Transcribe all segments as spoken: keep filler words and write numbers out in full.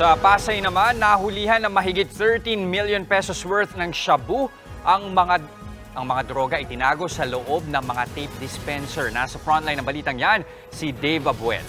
Sa Pasay naman, nahulihan ng mahigit thirteen million pesos worth ng shabu ang mga ang mga droga itinago sa loob ng mga tape dispenser. Nasa frontline ng balitang yan, si Dave Abuel.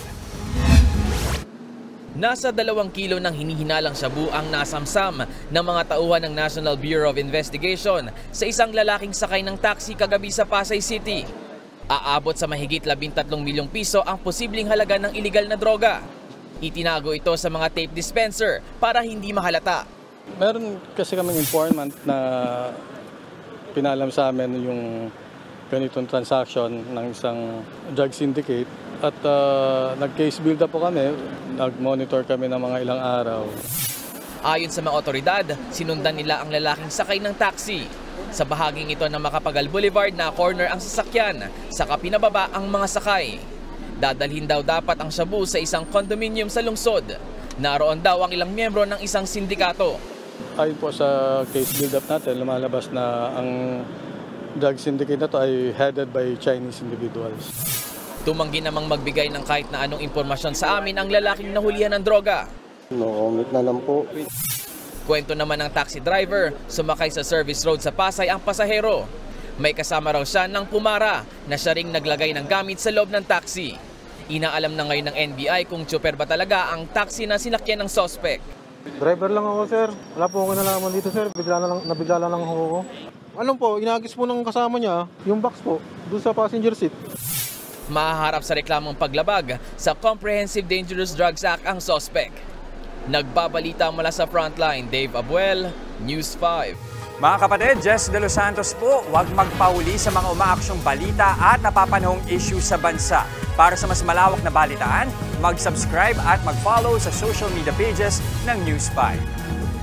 Nasa dalawang kilo ng hinihinalang shabu ang nasamsam ng mga tauhan ng National Bureau of Investigation sa isang lalaking sakay ng taxi kagabi sa Pasay City. Aabot sa mahigit labintatlong milyong piso ang posibleng halaga ng iligal na droga. Itinago ito sa mga tape dispenser para hindi mahalata. Meron kasi kaming informant na pinalam sa amin yung ganitong transaction ng isang drug syndicate at uh, nag-case build up po kami, nag-monitor kami ng mga ilang araw. Ayon sa mga otoridad, sinundan nila ang lalaking sakay ng taxi. Sa bahaging ito ng Macapagal Boulevard na corner ang sasakyan, saka pinababa ang mga sakay. Dadalhin daw dapat ang shabu sa isang condominium sa lungsod. Naroon daw ang ilang miyembro ng isang sindikato. Ayon po sa case build-up natin, lumalabas na ang drug syndicate na to ay headed by Chinese individuals. Tumanggi namang magbigay ng kahit na anong impormasyon sa amin ang lalaking nahulihan ng droga. No comment na lang po. Kwento naman ng taxi driver, sumakay sa service road sa Pasay ang pasahero. May kasama raw siya ng pumara na siya ring naglagay ng gamit sa loob ng taxi. Inaalam na ngayon ng N B I kung tsuper ba talaga ang taxi na sinakyan ng suspect. Driver lang ako, sir. Wala po ako nalaman dito, sir. Bigla na lang, nabigla na lang ako. Alam po, inagis po ng kasama niya, yung box po, doon sa passenger seat. Mahaharap sa reklamong paglabag sa Comprehensive Dangerous Drugs Act ang suspect. Nagbabalita mula sa Frontline, Dave Abuel, News five. Mga kapatid, Jess De Los Santos po, huwag magpauli sa mga umaaksyong balita at napapanahong issue sa bansa. Para sa mas malawak na balitaan, mag-subscribe at mag-follow sa social media pages ng News five.